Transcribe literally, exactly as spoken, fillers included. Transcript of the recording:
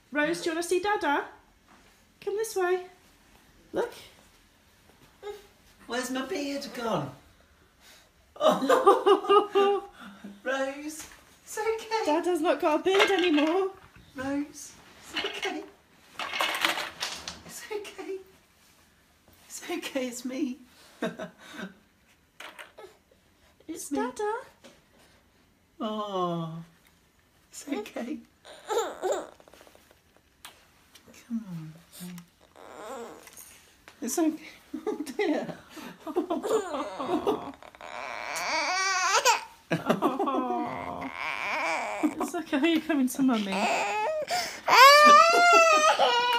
Rose, do you want to see Dada? Come this way. Look. Where's my beard gone? Oh. Rose, it's okay. Dada's not got a beard anymore. Rose, it's okay. It's okay. It's okay, it's me. It's Dada. Oh, it's okay. Come on. It's okay. Oh dear. Oh. Oh. It's okay, you're coming to Mummy.